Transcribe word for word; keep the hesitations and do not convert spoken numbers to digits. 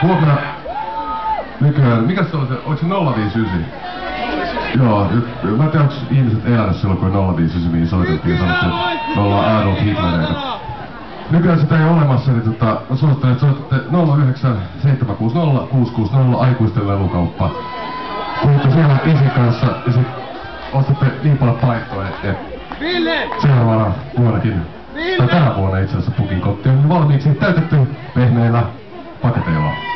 Huomenna nykyään, mikäs se on se, oliko se nolla viisi yhdeksän? Joo, mä en tiedä, onko ihmiset elänyt silloin, kun nolla viisi yhdeksän mihin soitettiin ja sanottiin, että me ollaan Adolf Hitlereitä. Nykyään sitä ei ole olemassa, niin tota, mä suosittelen, että soitatte nolla yhdeksän seitsemän kuusi nolla kuusi kuusi nolla aikuisten lelukauppa. Puhutte siellä isin kanssa ja sit ostatte niin paljon paikkoja, että seuraavana vuonnakin, tai tänä vuonna itse asiassa pukin kotti on valmiiksi täytetty pehmeillä paketeilla.